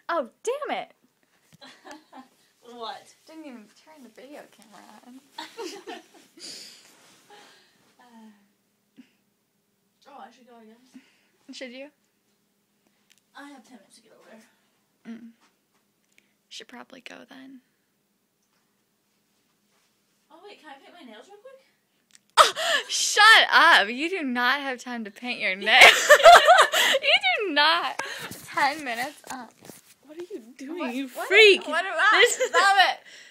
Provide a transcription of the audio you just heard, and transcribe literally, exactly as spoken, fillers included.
Oh, damn it! What? Didn't even turn the video camera on. uh, oh, I should go, I guess. Should you? I have ten minutes to get over there. Mm. Should probably go then. Oh, wait, can I paint my nails real quick? Oh, shut up! You do not have time to paint your nails. You do not. Ten minutes up. What are you doing, What, you what, freak? What about? This- Stop it!